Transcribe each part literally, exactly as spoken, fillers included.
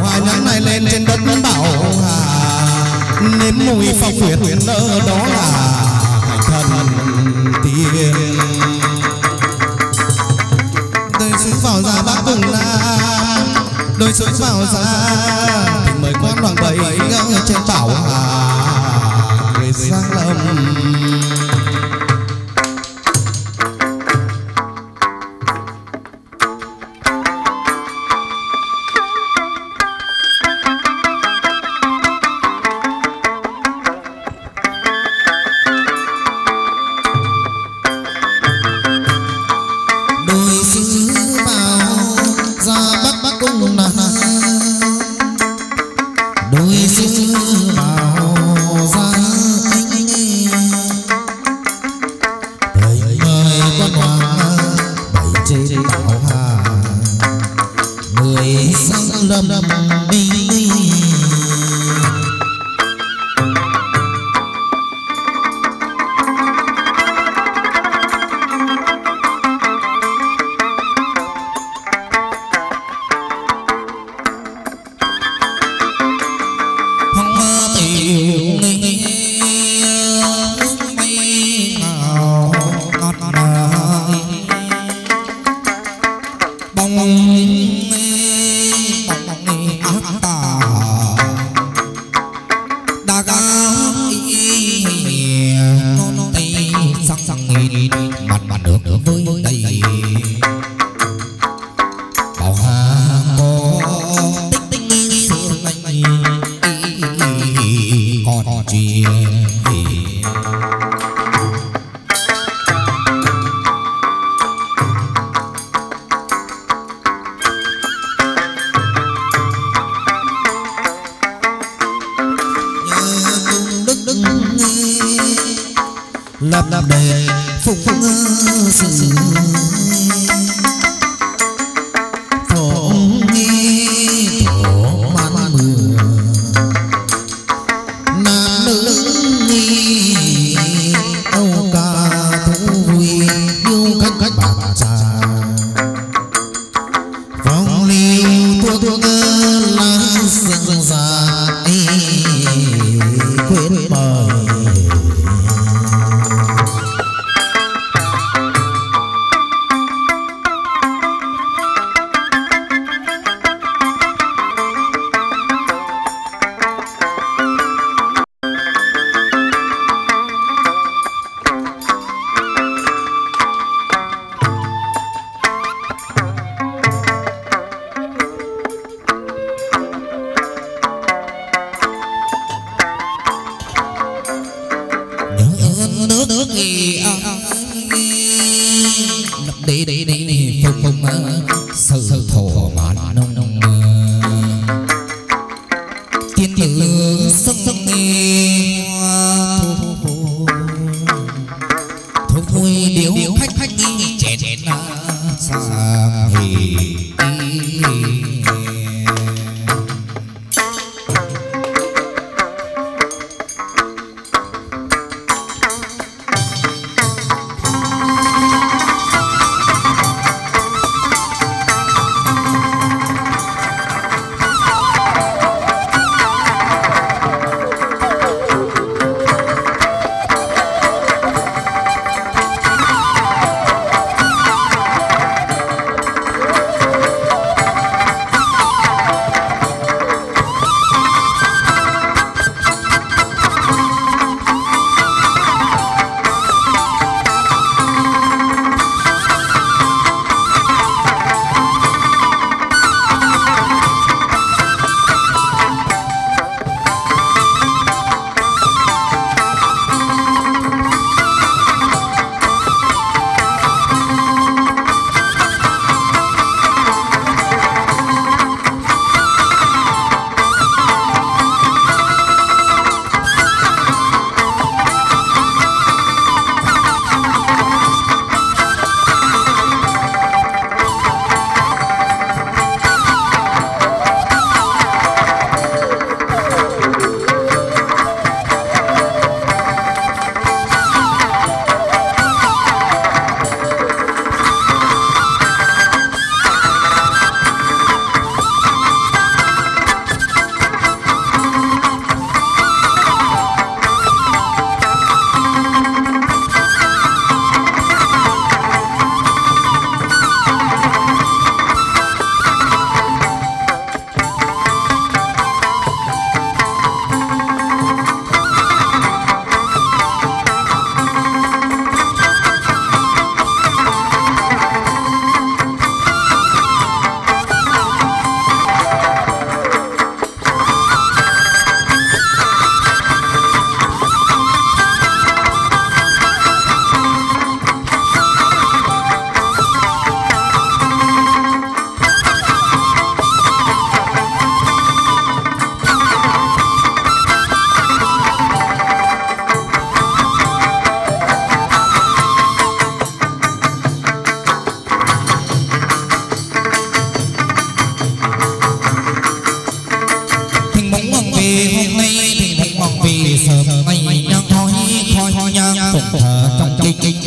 hoa nhãn này lên trên đất bảo hà nếm mùi phong quyệt nỡ đó là thần tiên. Đôi xứ vào ra bác cùng la đôi xứ vào ra mời quan hoàng bảy trên bảo hà người sang lâm.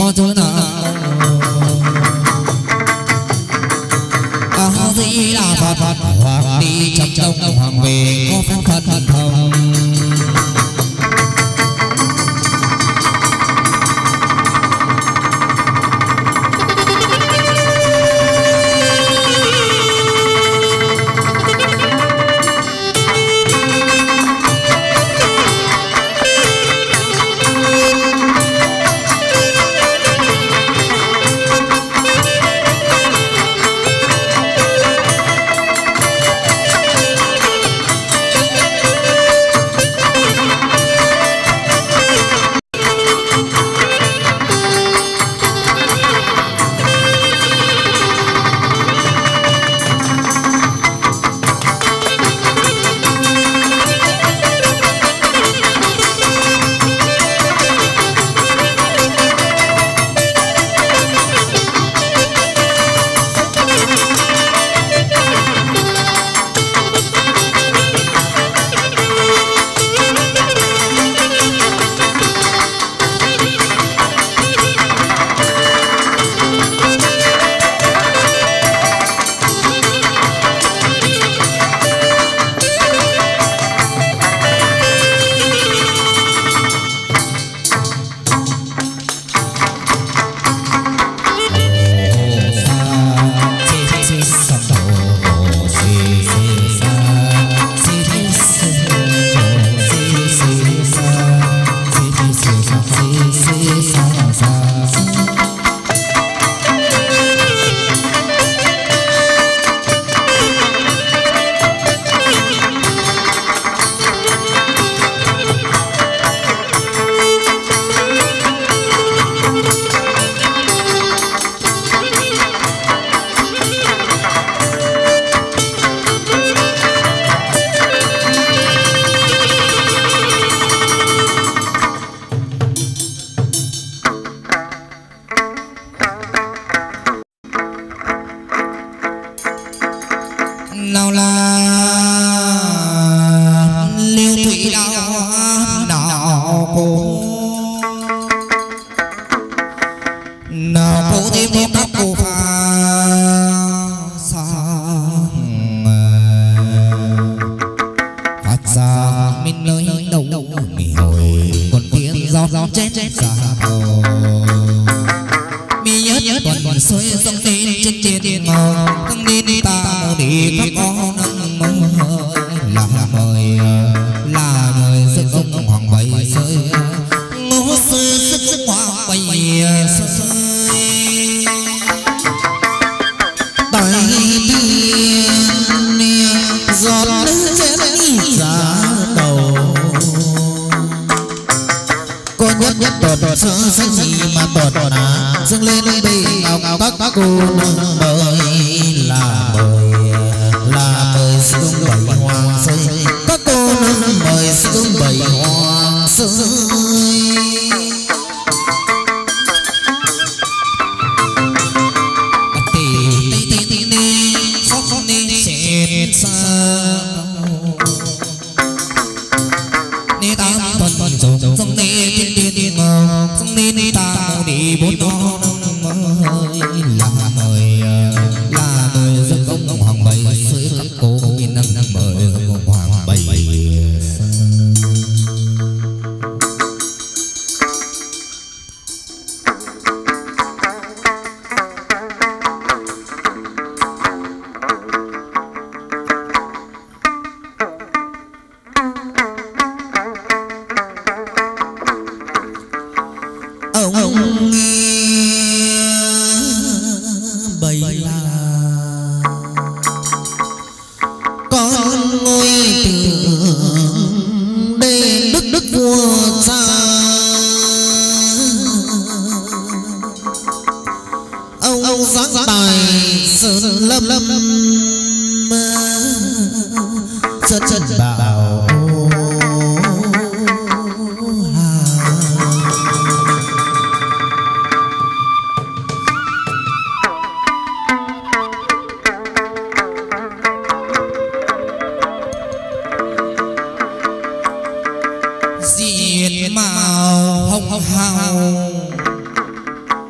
có chỗ nào có gì là Phật Phật hoặc đi trong đông hoàng về có phép Phật Phật thông. Nào là liêu thủy đạo nào cô nào cô thêm thêm các cô pha sang phát ra mình nơi đầu mì hồi còn tiếng gió gió chết chết xa hồ mi nhớ nhớ toàn toàn xuôi dòng lên trên trên màu tăng đi ta đi các con mơ là mời là mời sức ông hoàng bày rơi ngô sư sức sức hoàng bày rơi tay biên giọt nước chén ra đầu có nhất nhất đột sơ xanh gì mà đột nà dâng lên đây ngọc các cô nương mời là mời là mời xuống bảy hoàng xây các cô nương mời xuống bảy hoàng xây tì tì tì tì tì khóc khóc đi chết xa đi ta tuần tuần dùng dùng đi tiên tiên tiên mơ dùng đi đi ta đi bốn con là mời là mời rất ông hoàng bày dưới các cô yên năm năm mời ông hoàng bày ông ông bày là con ngôi tượng đền đức đức vua cha ông ông giáng tài sơn lâm lâm chân chân bảo diệt màu hồng hào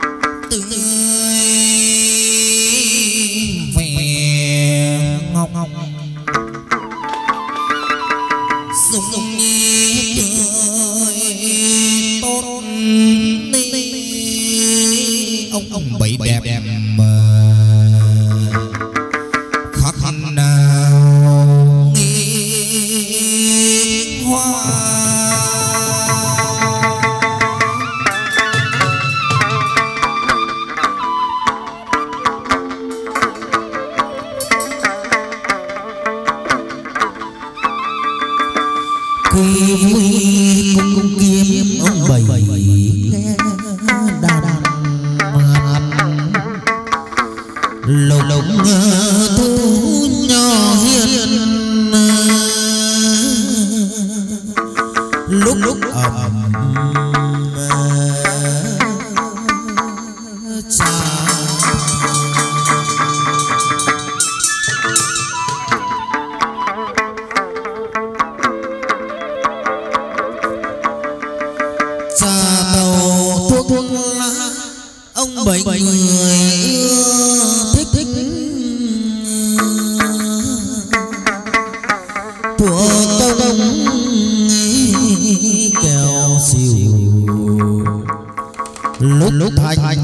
khi vui cung kiếm ông bảy nghe đàn lục lục thu nhỏ hiền lúc lúc ẩm bảy người ưa thích thích thuở công kèo xìu lúc lúc thành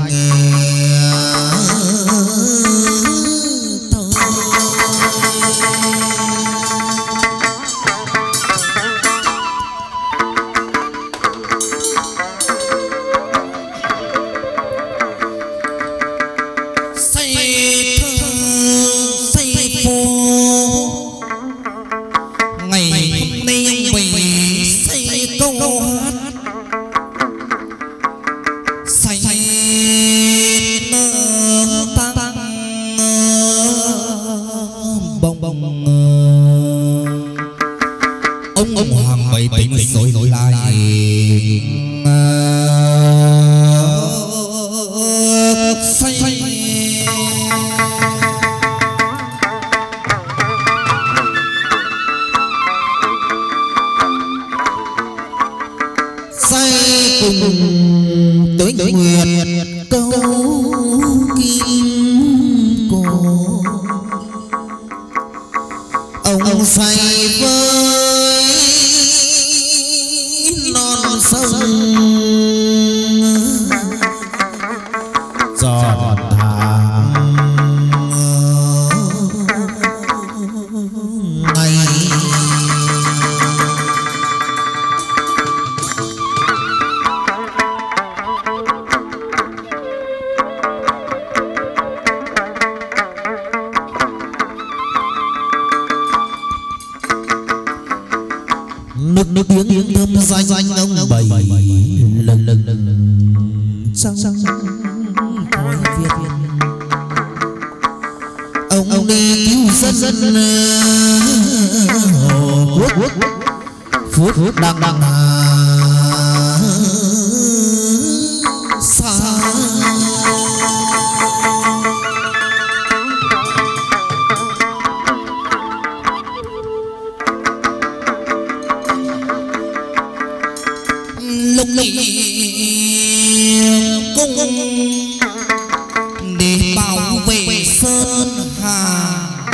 nước nước tiếng tiếng thơm danh danh ông bảy lần lần lần sang sang thôi Việt ông ông đi cứu dân dân Hồ Quốc phút phút đang đang xa lúc cung để bảo vệ sơn hà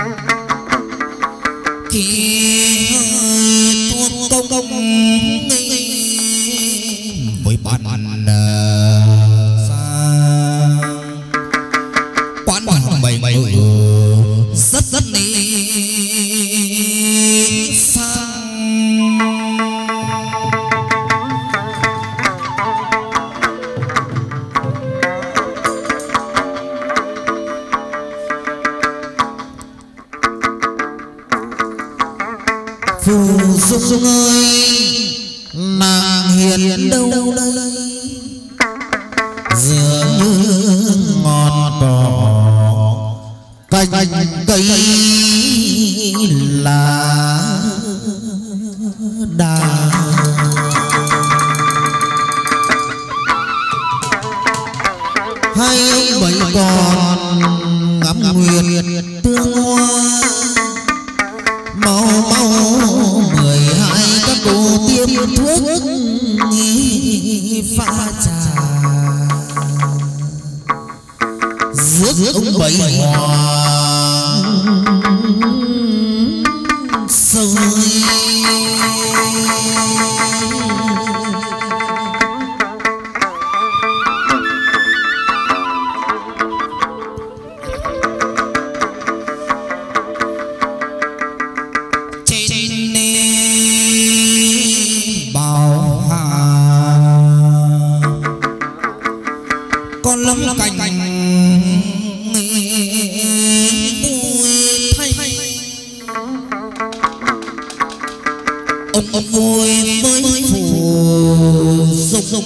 khi tuôn công công với ban quán quán bảy bảy rất rất đi phù dung ơi nàng hiền đâu đây dường như ngọn cỏ cành cây là đà hai ông bảy con ngắm nguyệt tương hoa mau mau mười hai các cô tiêm thuốc pha trà rước ông bảy hoàng sơi con lâm cảnh ông ông vui với phù dung dung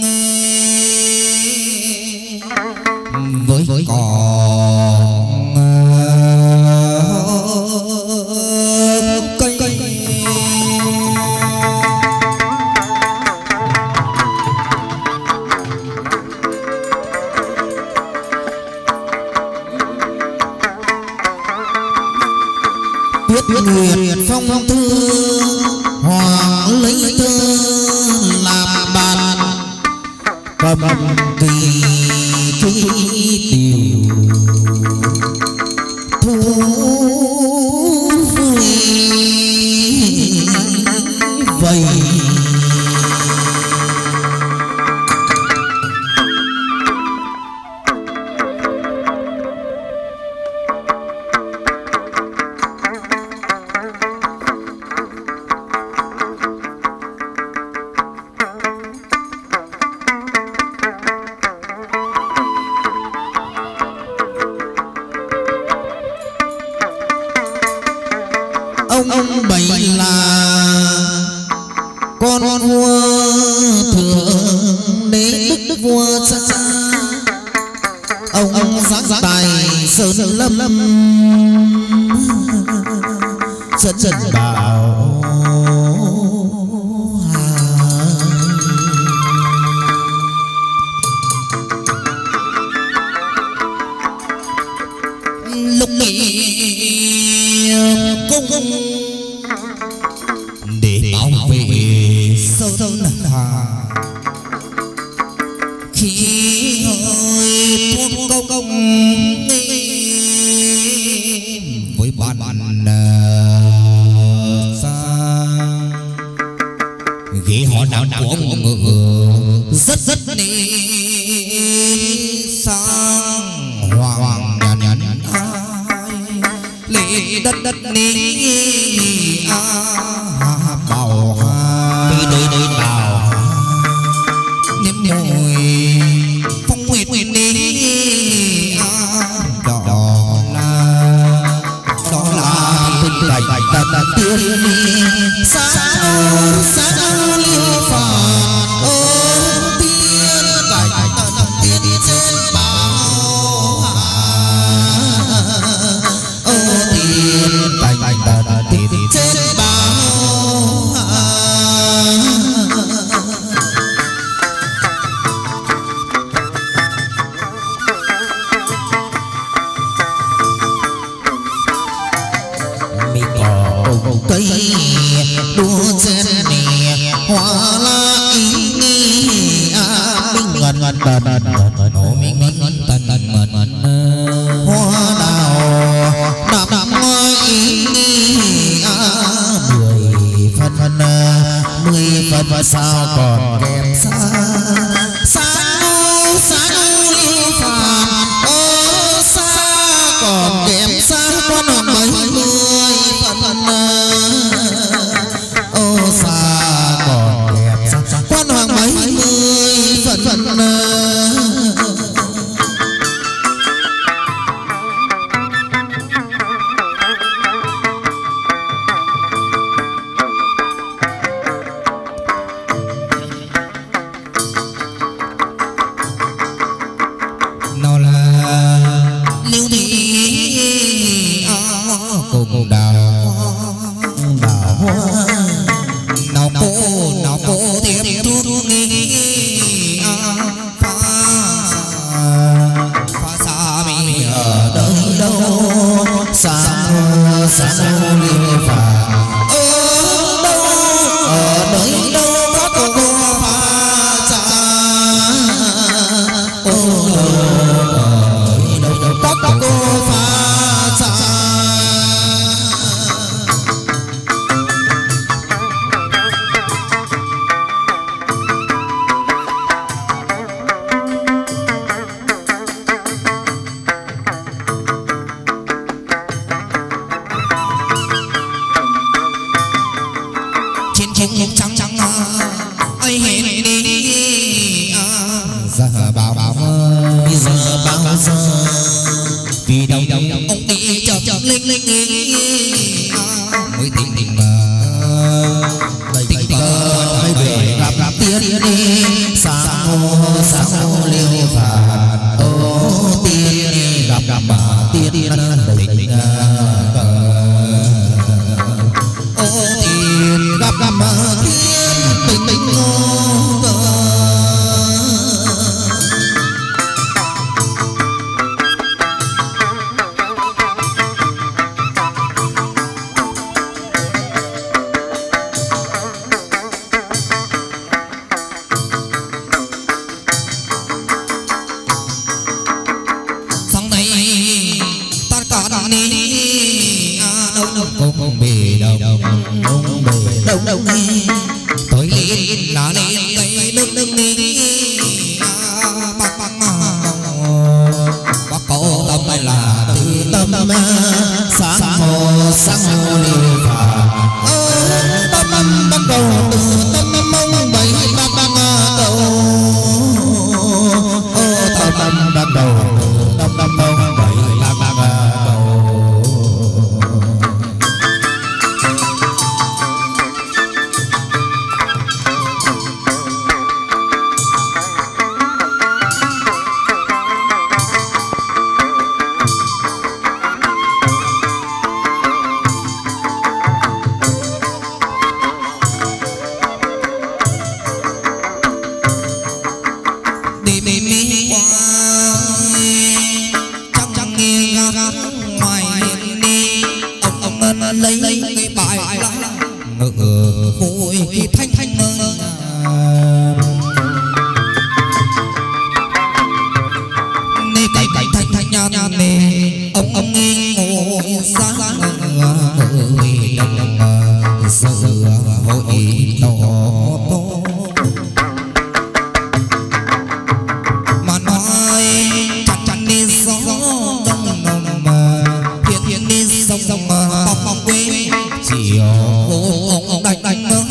với với còn cây cây tuyết nguyệt phong thư hoàng lấy thơ làm bàn cầm kỳ ký điều thu vui vầy ông ông bảy là con vua thượng đế đức vua cha ông ông sáng tài sơn lâm lâm dân dân bảo lúc này cung để bảo vệ sơn hà khi hơi thuốc công công với bạn xa ghế họ đạo của ngựa rất rất đi sang hoàng nhàn nhàn lệ đất đất ní a bảo đi đi đi bảo niệm mùi phong nguyệt nguyệt đi a đó là đó là tình cảnh ta ta tiên xa xa liêu phạt ôm tiên cảnh ta ta tiên trên bảo ô tiên cảnh ta ta tiên trên bảo mi cỏ cây đua trên nè hoa la ý a minh ngân ngân tần tần ô minh ngân ngân tần tần mần mần hoa đào đạp đạp ngôi ý a mười phân phân mười phân và sao còn kèm xa xa nu xa nu liêu phạt ô xa còn kèm xa quan hồng mấy mươi phân phân ô xa còn kèm xa quan hoàng mấy mươi phân phân nào là liêu thị cùng đào đào hoa nào cô nào cô tiếp thuốc nghi pha pha xa mi ở đâu đâu xa xa xa liêu phà ở đâu ở nơi đâu có cô pha xa ô đâu đâu đâu có cô pha xa trên trên trắng trắng ơi hẹn đi giờ bao bao bây giờ bao giờ vì đâu đâu ông đi chợt chợt linh linh mới tình tình mà gặp mà thiên tình tình ngô vợ không bì đâu không bì đâu đâu tôi lên là lên cây nước nước đi bác bác bác có tâm hay là tư tâm sáng hồ sáng hồ liều phà tâm tâm bắt đầu từ tâm mong bảy bác bác cầu tâm tâm bắt đầu tâm tâm mong bảy bác bác cầu lấy cái bài ngự vui cái thanh thanh nè cái cái thanh thanh nha nha nè ông ông nghi ngồi ra người đồng sự hội to to mà nói chặt chặt đi gió đông đông mà hiền hiền đi sông sông mà bóng bóng quê chiều ông ông đánh đánh mơ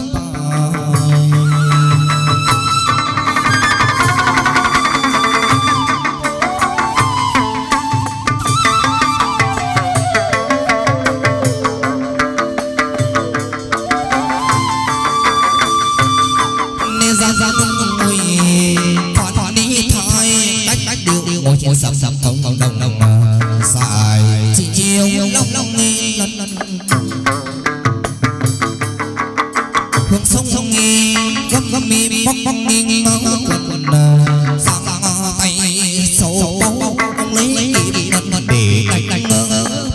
nê ra ra ngồi thỏa thỏa đi thôi đánh đánh điều ngồi ngồi sầm sầm không không đồng đồng xài chiều long long nghe lần lần hướng sông sông nghe gấp gấp mi bóc bóc nghe máu quần sang tay sâu bóng ông lấy đi lần lần để đánh đánh mơ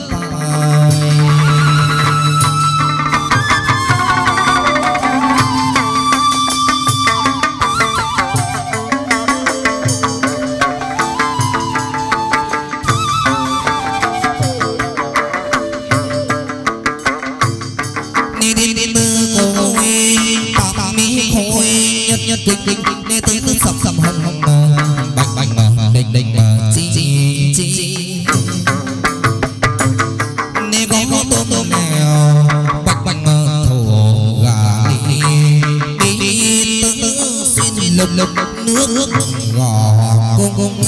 nhất định định nê tới tới sầm sầm hồng hồng bạch bạch mà định định mà chi chi chi nê có tôm tôm mèo bạch bạch mà thổ gà đi đi đi tứ tứ xin lục lục nước gò cung cung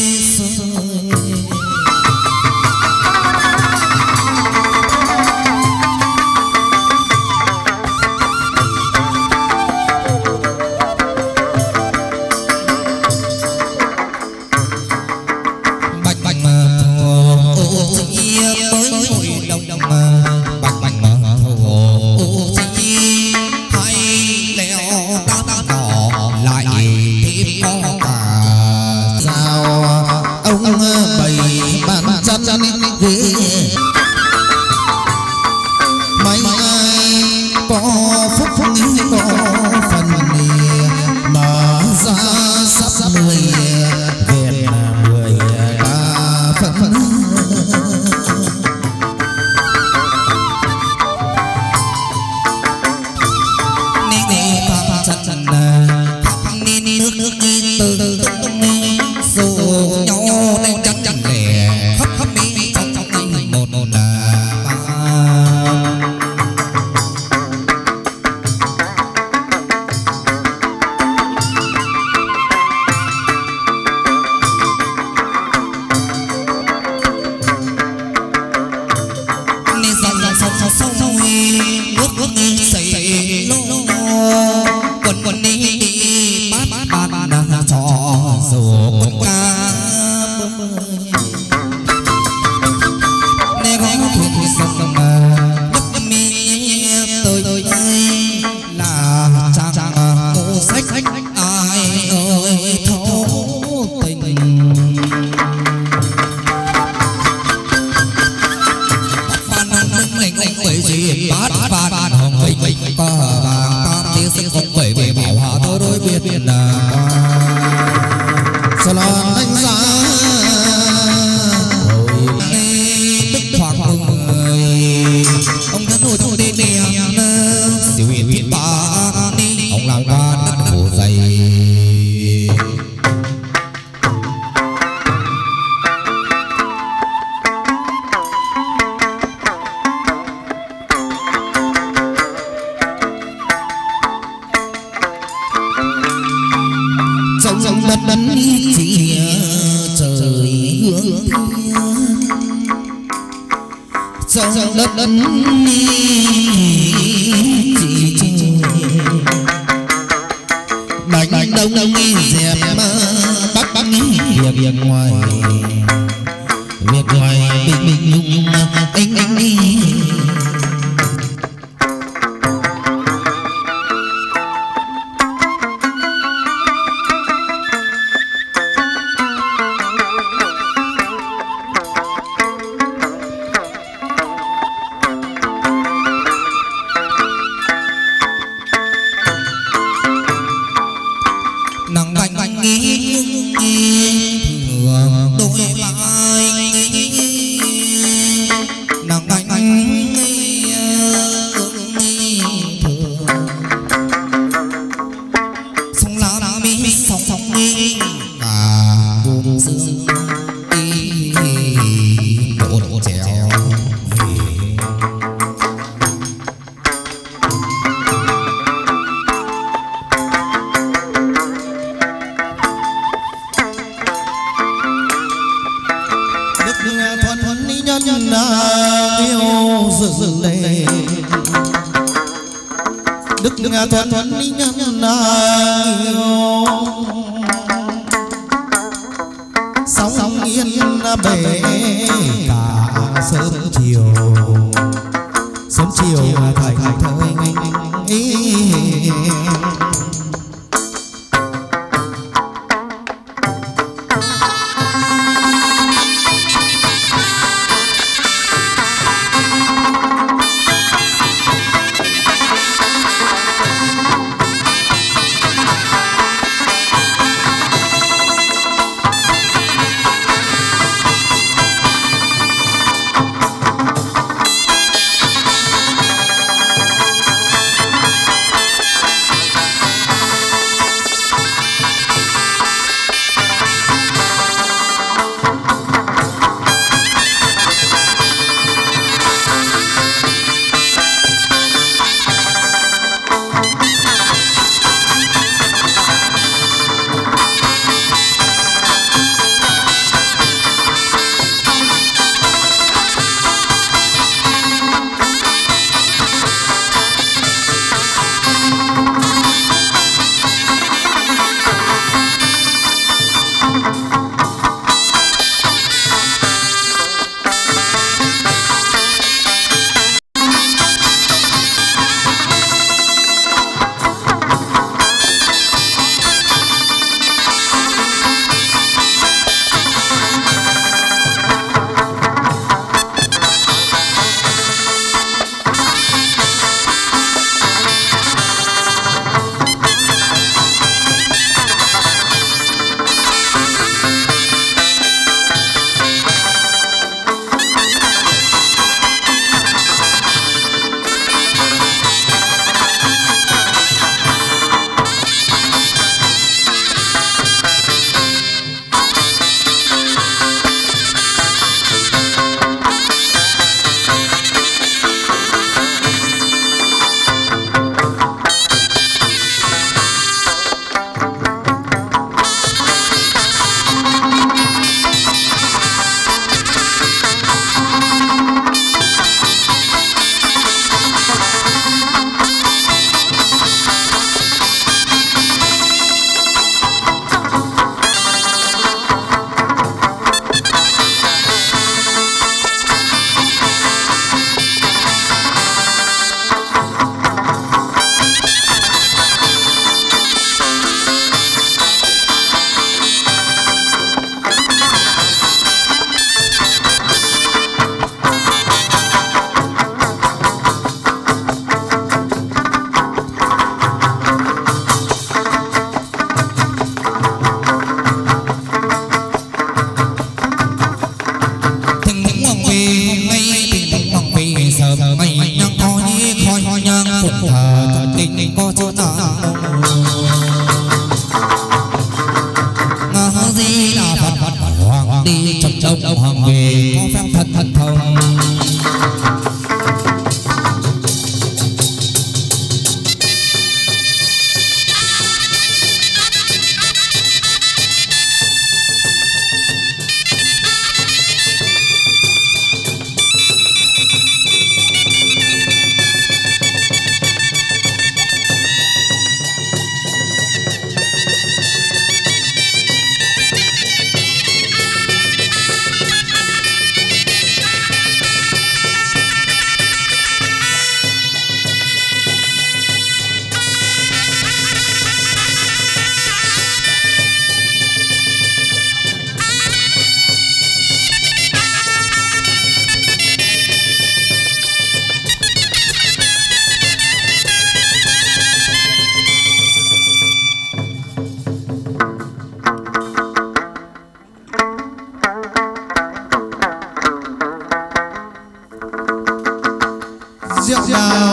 mấy ai có phúc phúc có phần mở ra sắp sắp mười Việt Nam mười ba phần nè nè pha chân chân pha nè nước nước đi từ từ dù nhau đang chân chân lẻ khắp khắp mi trong trong này một một là gì bát phan hồng bình có vàng tam tiếng sẽ không phải về bảo hạ tôi đối biệt là sao lo đánh giá tức thoáng người ông thân hồi thông tin nè siêu hiển thiên ba ông làm ca đất khổ dày trong đất đất chỉ trời hướng trong đất đất chỉ trời đánh đánh đông đông dẹp bắt bắt việc việc ngoài việc ngoài bình bình nhung anh anh đi thuần thuần đi nhân sóng sóng yên bể cả sớm chiều sớm chiều thành thời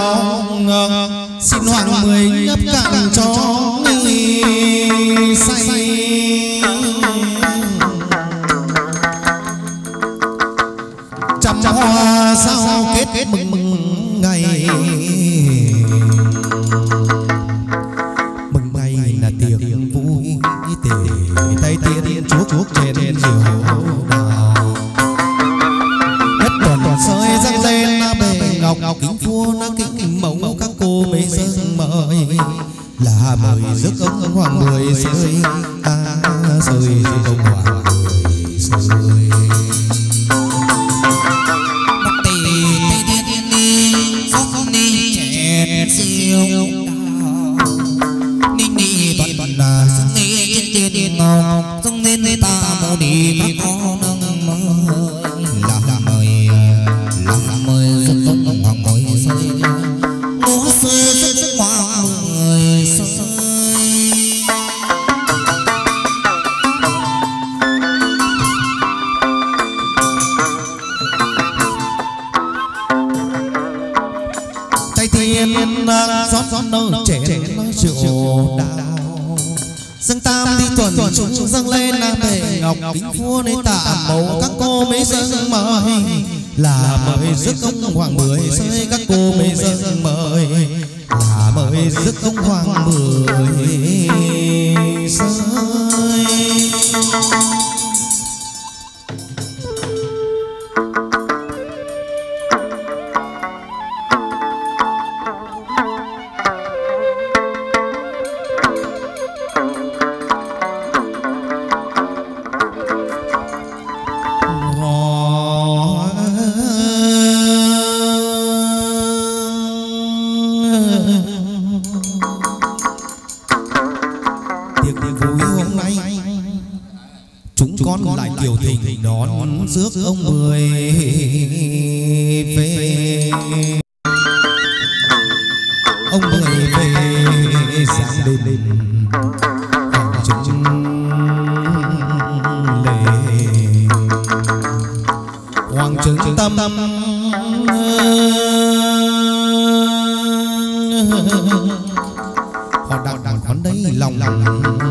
xin hoàng mười nhấp cạn cho say. Trăm hoa sao kết kết mừng mừng ngày, mừng ngày là tiếng vui tề tay tiên chuốc chuốc trên diều đào. Hết tuần sơi răng lên bề ngọc kính vua nó kính mẫu các cô mấy dân mời là mời rước ông hoàng mười rơi à rơi rước ông hoàng mười rơi. Siêu ninh ni toàn toàn là sông ni trên tiền ngọc sông nên ta mô đi các con nâng mời là mời là mời rất ông hoàng mời rơi ngô rơi rất rất hoàng mời rơi. rót rót nâu chén rượu đào dâng tam đi tuần chúng dâng lên là bề ngọc kính vua để tạ mẫu các cô mấy dâng mời là mời rước ông hoàng mười rơi các cô mấy dâng mời là mời rước ông hoàng mười rơi. Rước ông mười về, ông mười về giang đình hoàng chứng lệ hoàng chứng tâm họ đặt đặt con đấy lòng lòng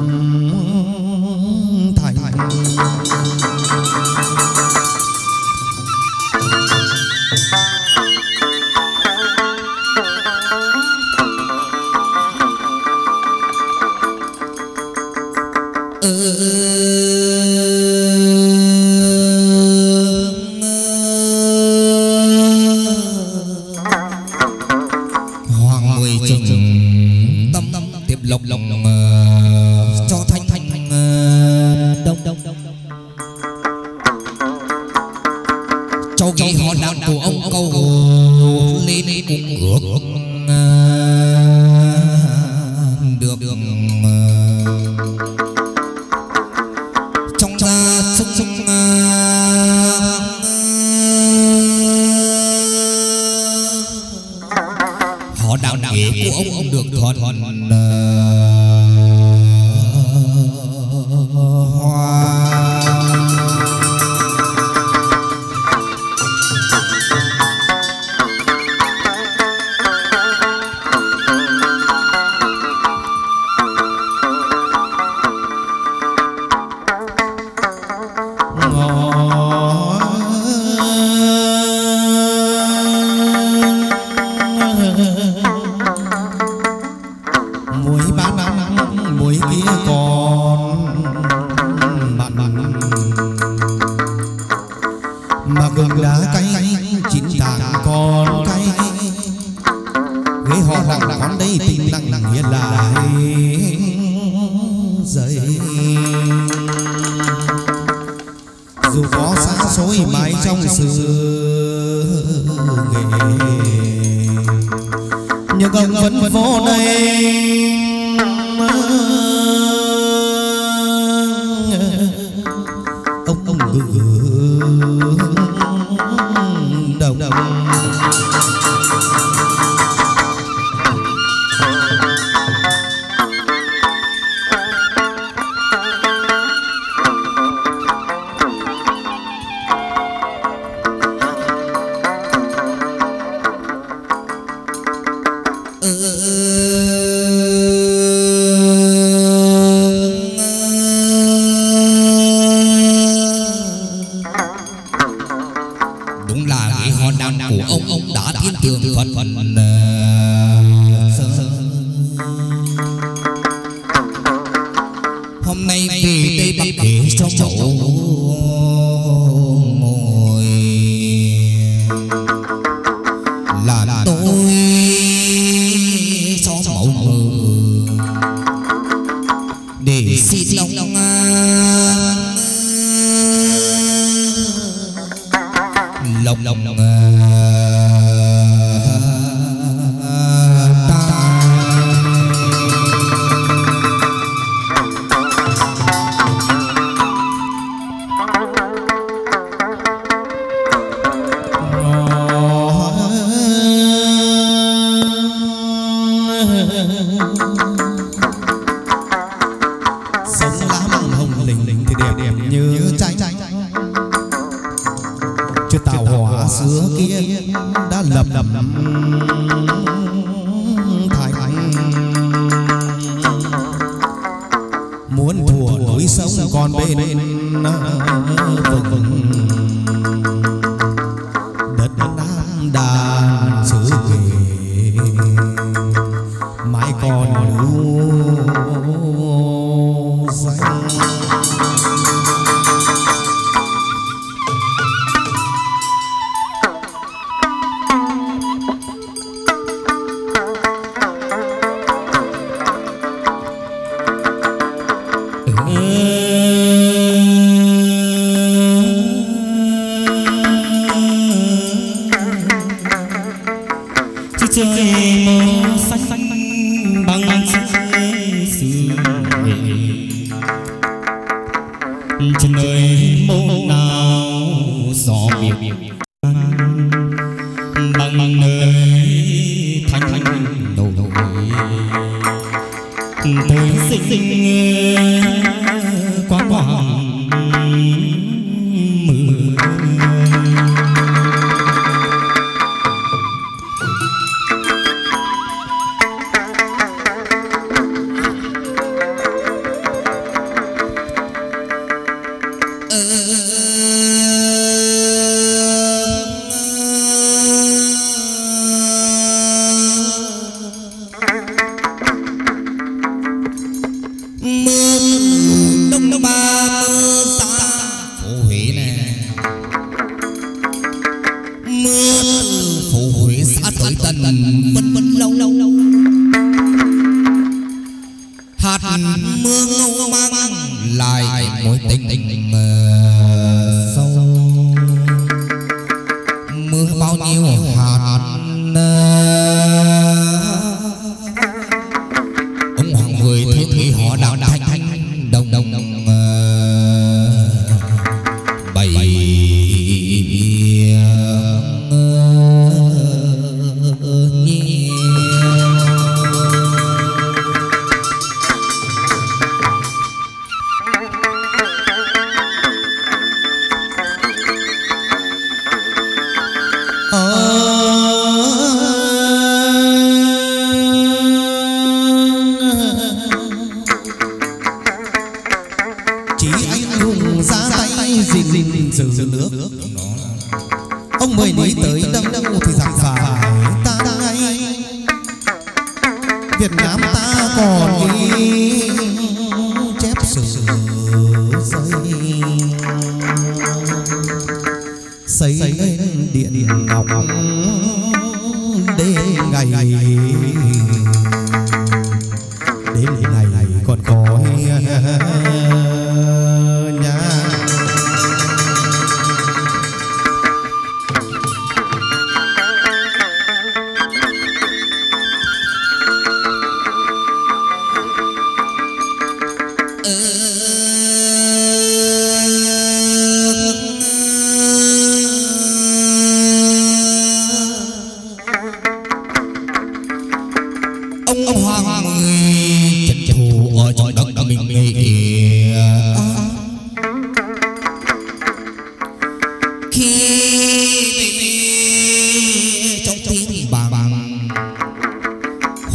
thành. Hoàng mười chừng tâm tâm tiếp lộc lộc cho thanh thanh đông đông cho ghi họ đạo của ông câu lên cùng ước được được trong ra sung sung họ đạo nghĩa của ông ông được thuận thuận Đúng là cái họ nam của ông ông đã thiên tường Phật Phật hôm nay về Tây Bắc để cho mẫu ngồi là tôi cho mẫu mơ để xin lòng lòng lòng lòng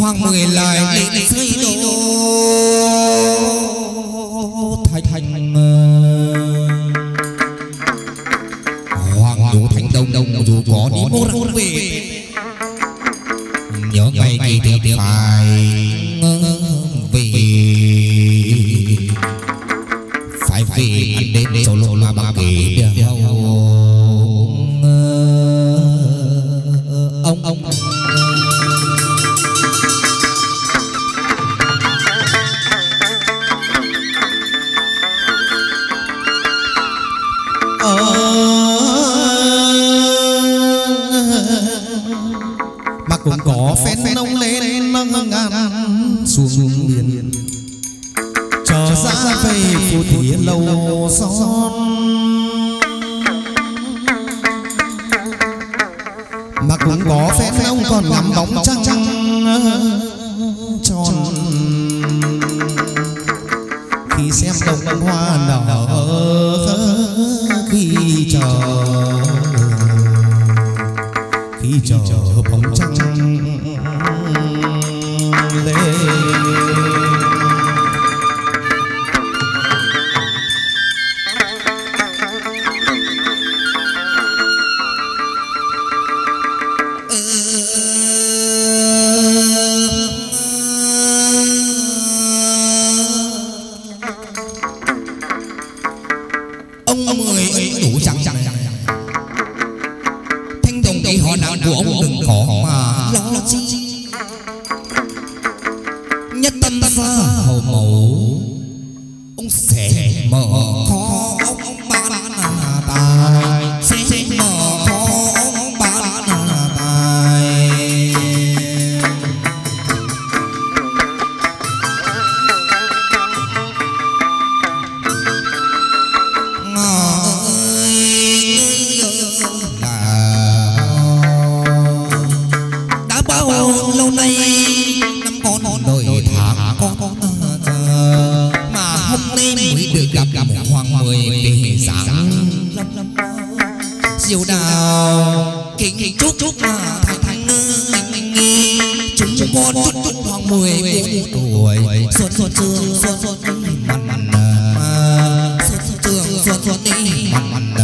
Hoàng mười lại lên dưới đô thành thành Hoàng đô thành đông đông dù có đi mô răng về nhớ ngày kỳ tiệc phải về phải về anh đến chỗ lộ mà bằng kỳ đeo ông ông mà cũng có phen nông lên nâng ngàn xuống liền trở ra về phù thủy lâu son mà cũng có phen nông còn ngắm bóng trăng tròn khi xem đồng hoa nở khi chờ khi chờ bóng trăng lên ông người ấy đủ chẳng chẳng thanh đồng đi họ nào của ông đừng có mà lo chi nhất tâm ra hầu mẫu ông sẽ mở kho ông bán tài sẽ mở kho ông bán tài đã bao lâu nay năm con đời tháng con mà hôm nay mới được gặp gặp một hoàng mười về sáng diệu đào kính chúc chúc mà thành thành chúng con chúc chúc hoàng mười bốn tuổi xuân xuân trường xuân xuân mặn mặn xuân xuân trường xuân xuân đi mặn mặn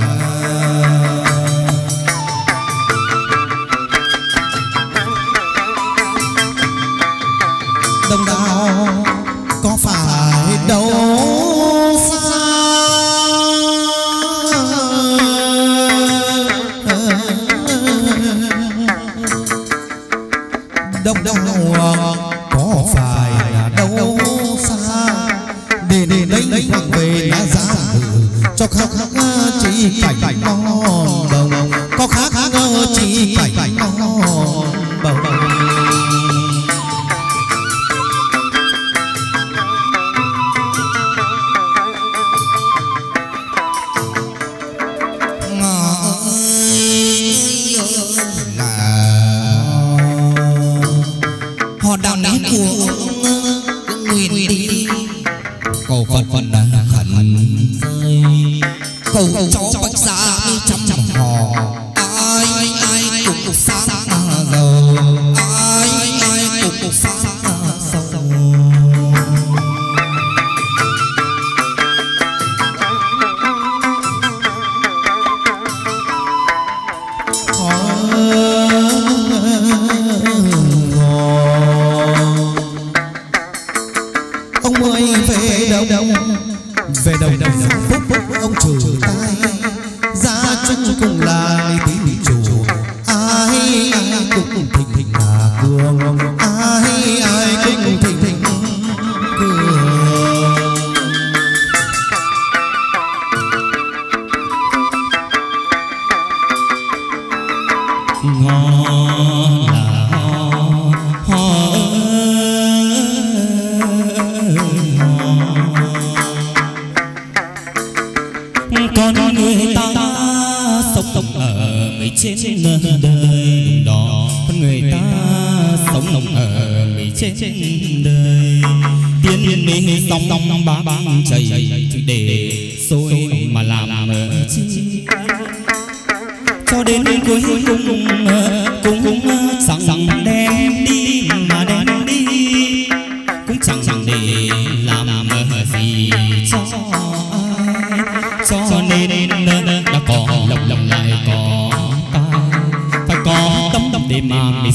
đồng đào có phải đâu xa đồng đào có phải là đâu xa để để đây hoàng về đã ra cho khác chỉ cảnh non đồng có khác chỉ cảnh non đồng họ đang nói của ông nguyện đi cầu phật phật đã khẩn cầu cho bạch giá chăm chăm họ ai ai cũng sáng giàu ai ai cũng sáng giàu ông ơi về đâu đâu về đâu đâu phúc phúc ông trừ tay ra chung cùng là tí chủ ai ai cũng thình thình là cường ai ai cũng thình thình cường ngon là ho con người ta sống sống ở mấy trên đời đó con người ta sống sống ở mấy trên đời tiên mê dòng dòng bá bá chảy để xôi mà làm chi cho đến cuối cùng cũng sáng sáng đem đi mà đem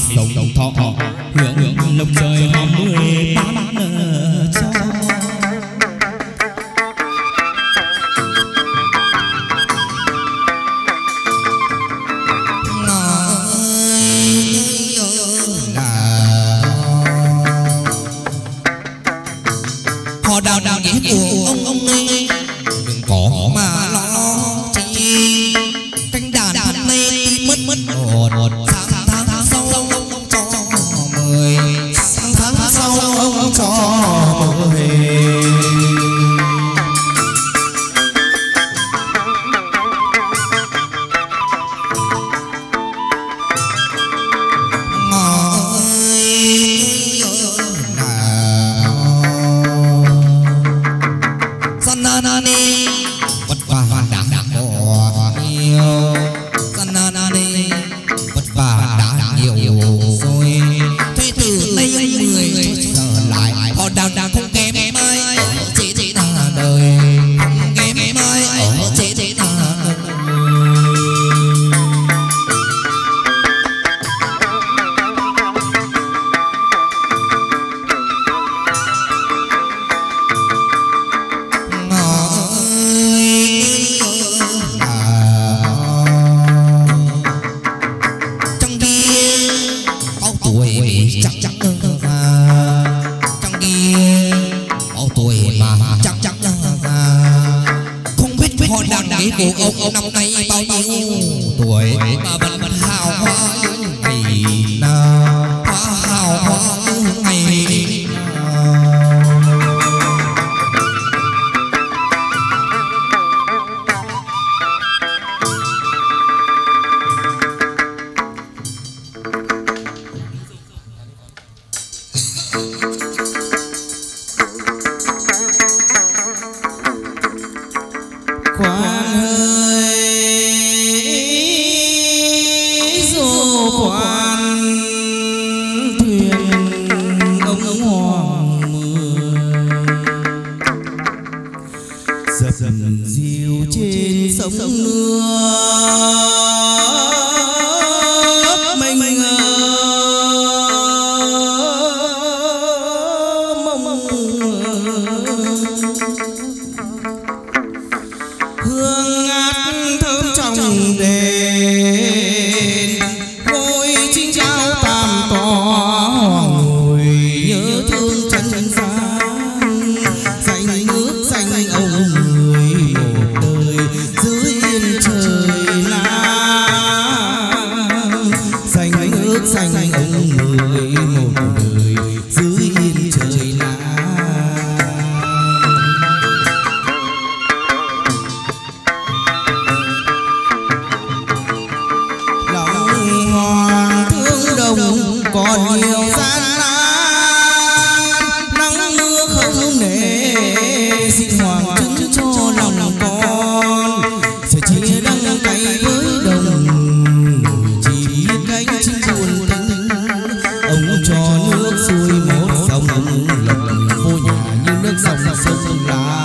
sống thọ hưởng lộc trời hòm mười bán cho họ đào đào nghĩa của ông ông ơi đừng có mà lo chi canh đàn thân này mất mất một tháng tháng sau ông cho mười tháng tháng sau ông cho mười vất vả đã đã có nhiều gian nan đi vất vả đã nhiều rồi thế từ đây người trở lại họ đào đào không kém ai chỉ chỉ là đời không kém ai chỉ chỉ là đời chắc chắc trong kia bao tuổi mà chắc chắc không biết họ đàn đế của ông ông năm nay bao nhiêu tuổi mà vẫn vẫn hào hoa những ngày nào hào hoa những ngày Quan ơi dù quan thuyền ông hoàng mười dập dìu trên sông nước mình mong hương ngát thơm trong đền ngôi chinh trao tam tòa hoàng ngồi nhớ thương chân gian dành nước dành ông người một đời dưới yên trời Nam dành nước dành ông người một đời dưới yên trời Nam. Còn nhiều gian nan nắng mưa không nể xin hoàng chứng cho lòng con sẽ chia đắng cay với đồng chỉ biết cánh chim buồn tính ông cho nước xuôi một dòng lộc vô nhà như nước dòng sông lá.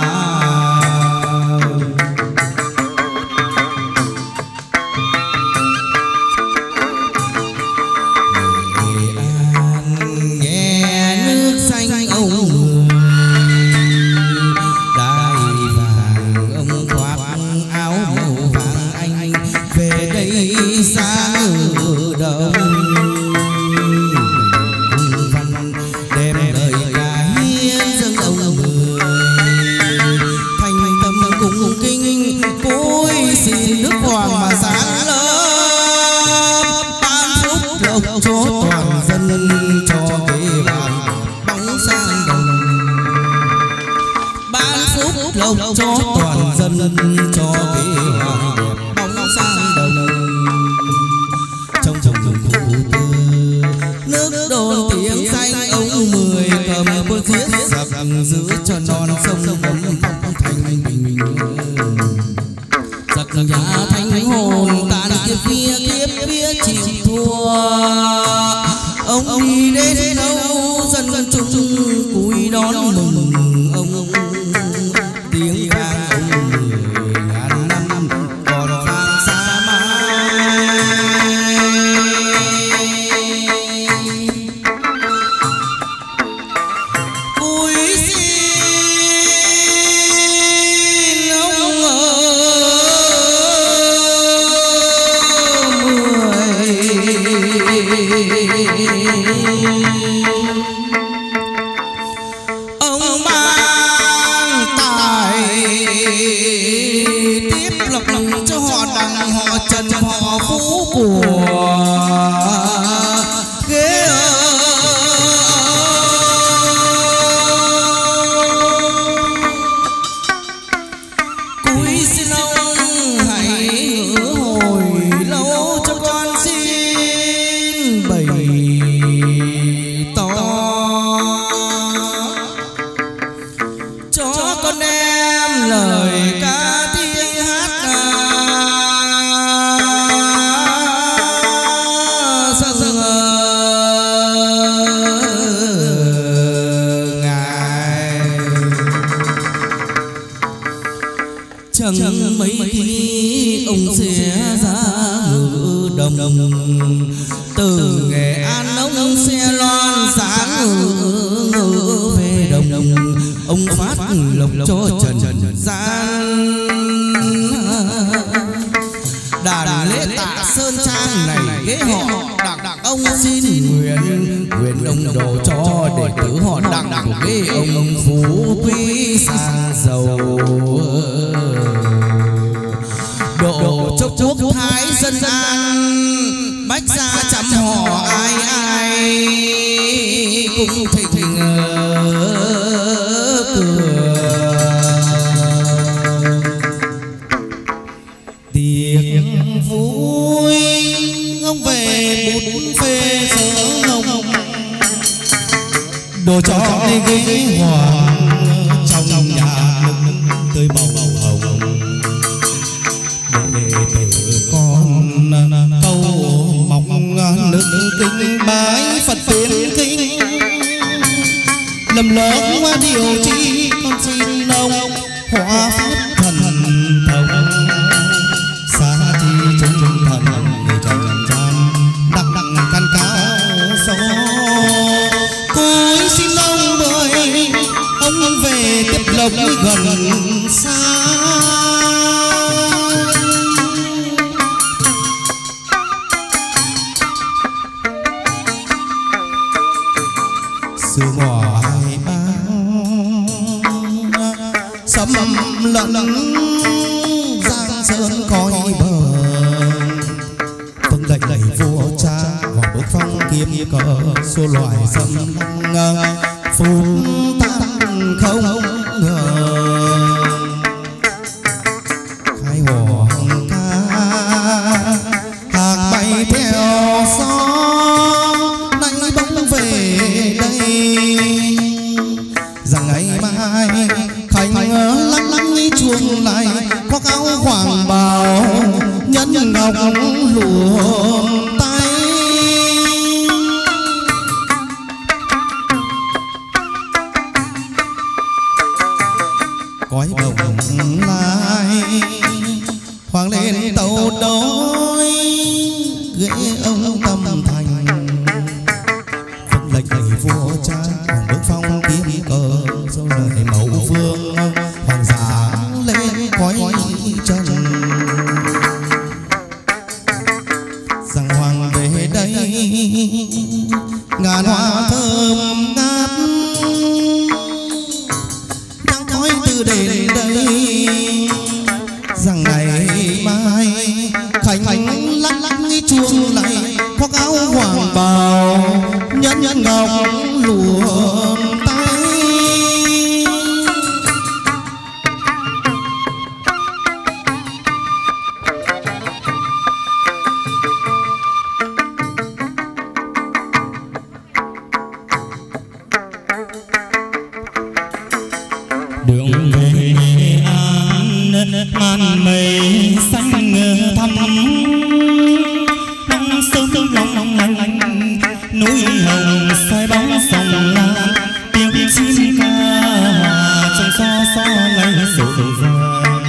Lộc cho toàn dân cho cái hoàng đẹp bóng sang đồng trong trong trong khu tư nước đồn tiếng xanh ông mười cầm quân giết giặc giữ cho non sông ấm phong thành bình giặc nhà thanh hồn tàn kiếp phía kiếp phía chịu thua ông đi đến đâu dân chúng cúi đón mừng ông tiếng vang ông mười ngàn năm còn vang xa mãi. ông mang tài tiếp lộc cho họ đặng họ Trần họ Phú của ghế cúi xin ông hãy ngỡ hồi lâu cho con xin bày tỏ cho con em lời ca tiếng hát sa sương ngài chẳng mấy khi ông sẽ ra ngự đồng từ Nghệ An ông sẽ loan sáng ngự ngự về đồng ông phát lộc cho trần gian đàn lễ Tạ Sơn Trang này ghế họ đặng ông xin nguyện nguyện ông độ cho đệ tử họ đặng của ghế ông phú quý sang giàu độ chốc chốc thái dân an bách gia chăm họ ai ai cũng thịnh thịnh cửa tiệc vui ông về bút phê sớ ngông đồ cho đi ghế hoàng trong nhà tươi bầu hồng đệ tử con câu mong nước kinh bái Phật tiến kinh lầm lỡ qua điều chi con xin ông hóa phước thần thông xa chi chúng thần người trần gian đắc đắc căn cáo gió cúi xin ông bởi ông về tiếp lộc gần xa xưa ngoài bao sấm lẫn giang sơn coi bờ vâng lệnh lệnh vua cha hoàng bước phong kiếm cờ xô loài dâm lăng phun tăng không ngờ khai hoàng ca hàng bay theo gió nay bóng về đây rằng ngày mai khánh lắc lắc chuông lại khoác áo hoàng bào nhân ngọc luồn tay cõi đồng lai hoàng lên tàu đôi ghế ông tâm thành vâng lệnh lệnh vua cha hoàng bước phong kiếm cờ dâu lời mẫu vương hoàng giả lên cõi trần rằng hoàng về đây ngàn hoa thơm ngát đang nói từ đền đây rằng ngày mai khánh lắc lắc chuông lại khoác áo hoàng bào nhân nhân ngọc luồn tay đường về Nghệ An màn mây xanh thăm nắng sớm long long lanh lanh núi hồng soi bóng sông la tiếng chim ca trong gió gió lay rộn ràng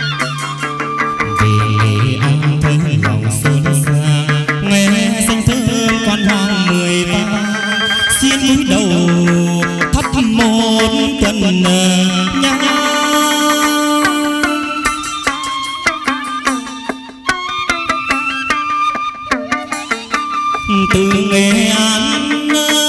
về Nghệ An thấy lòng xuân sang nghe danh thơm quan hoàng mười ba xin cúi đầu thắp một tuần nhang từ Nghệ An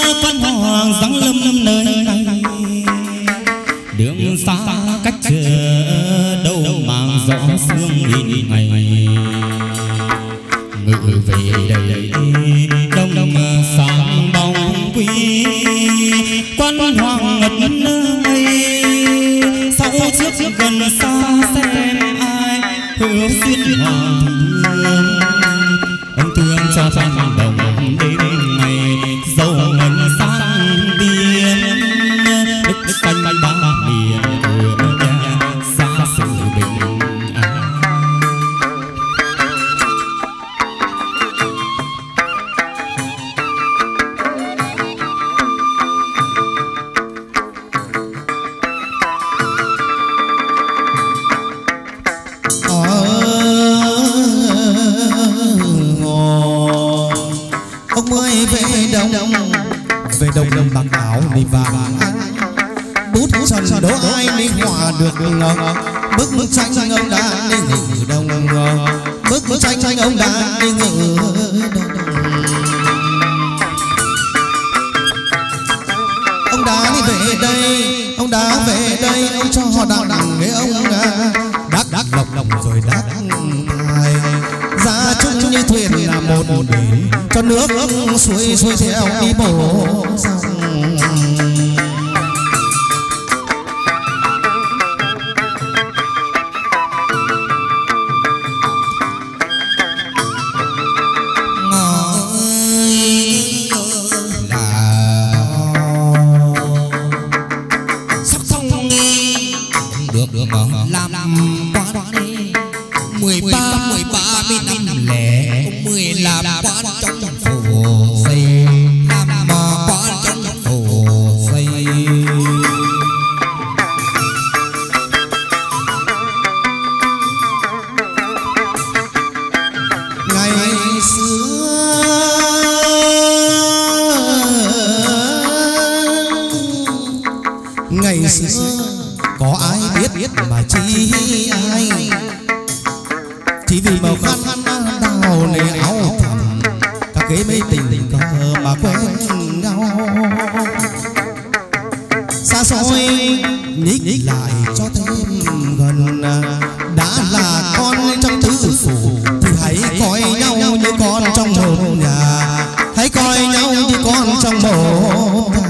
quan hoàng ngật nơi sau trước gần xa xem ai hứa duyên hoàng thương ân thương cho phan đồng đến ngày dâu ngân sang biên đức đức canh ba miền cửa nhà xa sự bình an. Ông ơi về đồng về đồng đồng mặc áo đi vàng bút trần đố ai đi hòa được bức tranh ông đã đi ngự đồng bức tranh ông đã đi ngự ông đã đi về đây ông đã về đây ông cho họ đặng đặng với ông đắc đắc độc đồng rồi đắc tài ra chung như thuyền là một bể cho nước suối suối theo đi bộ dòng. Ngày xưa có ai biết mà chi ai chỉ vì màu khăn đào nề áo thầm các kế mê tình cờ mà quen nhau xa xôi nhích nhích lại cho thêm gần đã là con trong tứ phủ thì hãy coi nhau như con trong một nhà hãy coi nhau như con trong một nhà.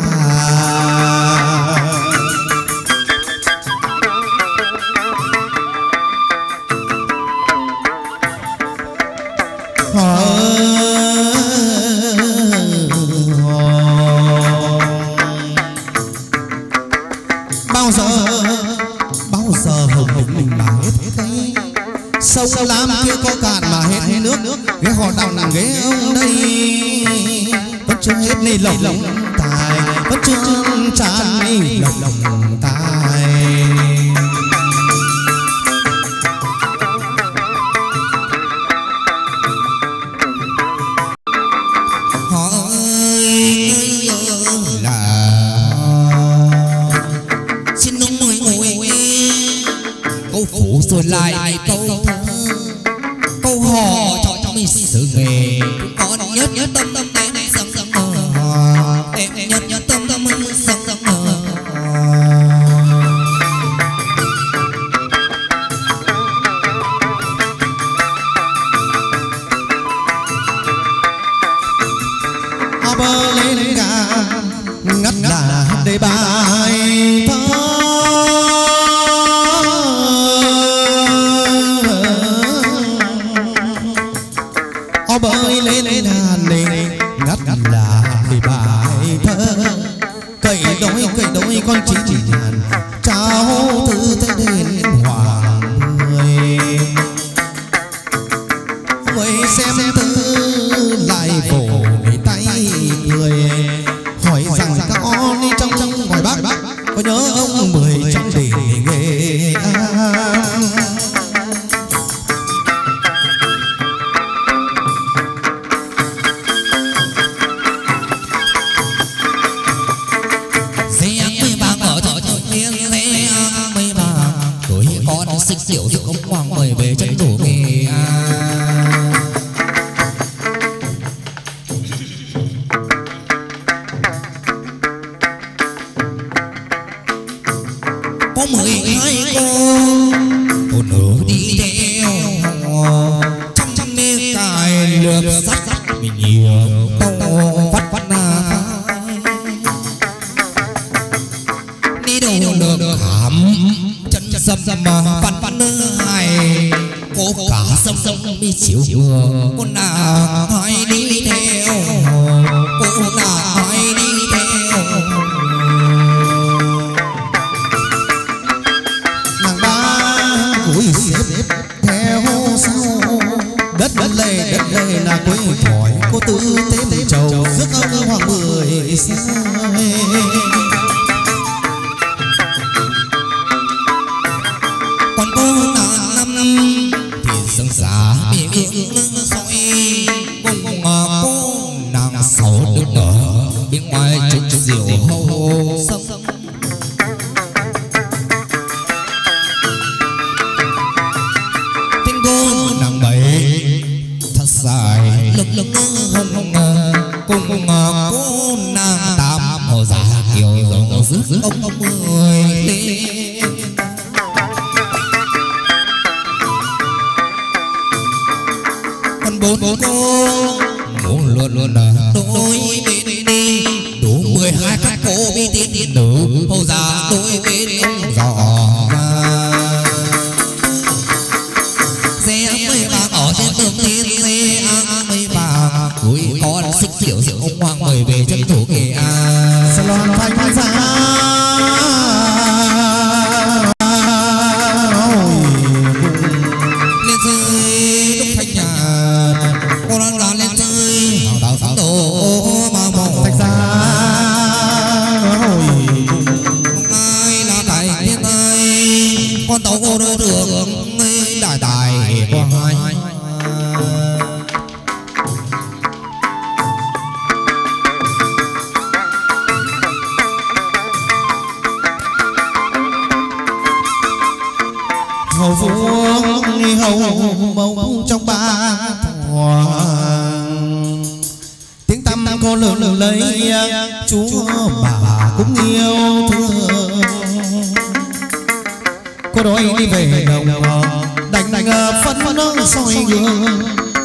Bao giờ bao giờ hồng hồng mình mà hết thấy sông lam kia có cạn mà hết nước ghé họ đằng ghé ông đây vẫn chưa hết ni lồng lồng tài vẫn chưa tràn ni lồng lồng tài. Rồi lại câu thơ câu hò cho trong mình sự nghề con nhớ nhớ tâm tâm em sống sống mơ em nhớ nhớ tâm tâm em sống sống mơ. Họ bơ lên gà ngắt là để bài thơ bơi lên hàn này ngắt là để bài thơ cậy đôi cậy đôi con chỉ chỉ hàn trao thư tới đến hoàng người người xem thư lại vỗ lấy tay cười hỏi rằng các con đi trong trong ngoài bác có nhớ ông mười trong để nghề xích rượu rượu ông hoàng mời về chân đổ nghề có mười hai cô hồn hồn đi theo trăm trăm mê cài lượm sắt mình nhiều tàu vắt vắt na dầm dầm mà văn văn hài cô cả sông sông đi chiều mưa con nào hãy đi theo cô nào hãy đi theo nàng ba cúi xếp theo sau đất đất lệ đất lệ là quê thỏi cô tư tên trầu rước ông hoàng mười sai còn cô nàng năm năm thì sông xa bị biển soi cùng cô nàng sáu đứng ở bên ngoài chút chút rượu hầu sông tên cô nàng bảy thật dài lực lực hồng hồng cùng cô nàng tám hồ già kiều rồng rước ông ông mười lên còn bốn cô muốn luôn luôn là đôi bên đi đủ mười hai các cô bị tiến tiến nữ hồ già đôi bên ông dò xe mây vàng ở trên tường tiên xe mây vàng cuối con xích kiểu rượu ông hoàng mời về chân thủ kề a salon thanh giá lên chơi lúc thanh nhà cô đang đàn lên chơi đào sáng tổ mà màu thanh giá ai là đại thiên ơi con tàu cô đưa được đại đại qua hai hầu vuông hầu mông trong ba thoảng tiếng tăm cô lớn lớn lấy chúa bà cũng yêu thương cô đôi đi về đồng đành đành phân nó soi gương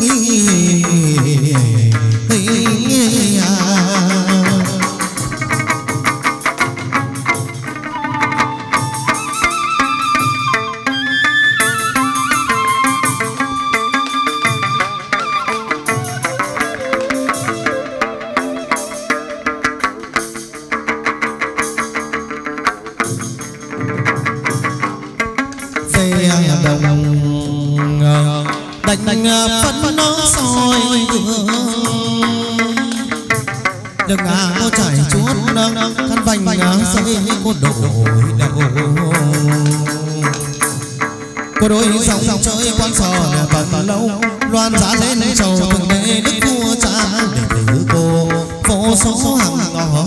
đành đành phân nó soi gương đừng ngả nó chảy chuốt khăn vành dây cô đổi đầu cô đôi dòng chơi quan sò tận lâu loan giá lên trầu từng đế đức vua cha để thử cô phố số hàng ngõ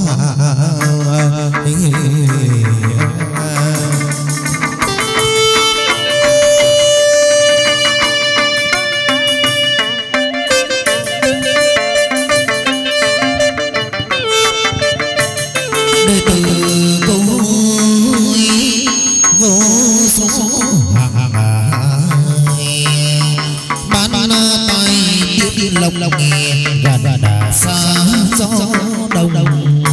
lông lông nghe gà gà đà xa gió đông đông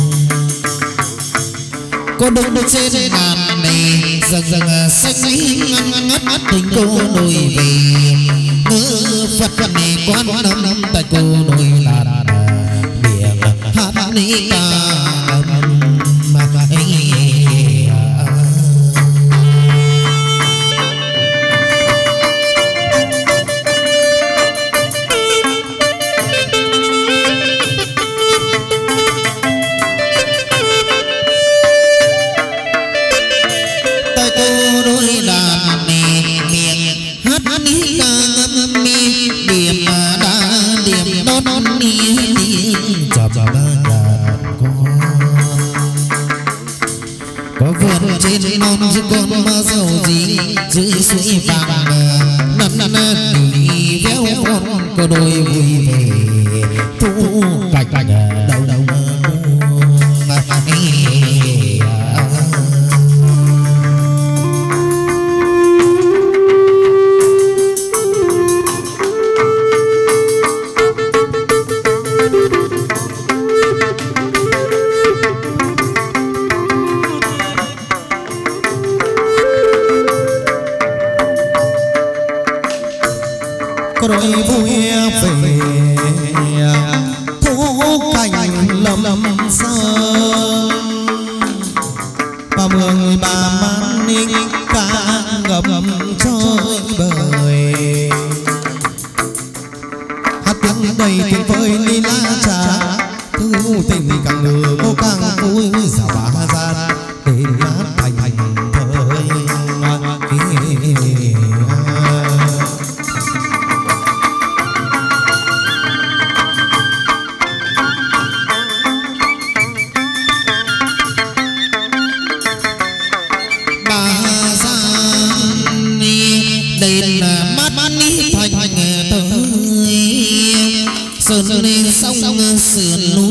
cô đông đông trên ngàn này dần dần xanh ngắt ngắt ngắt tình cô đôi về ngư phật phật này quan năm năm tại cô đôi là miệng hát đi ca mà trên non chứ con mà giàu gì dưới suối vàng năn năn năn đi véo con có đôi vui về thu cạch cạch đầu đầu xà bá gian để hát thành thời sơn lên sông sườn núi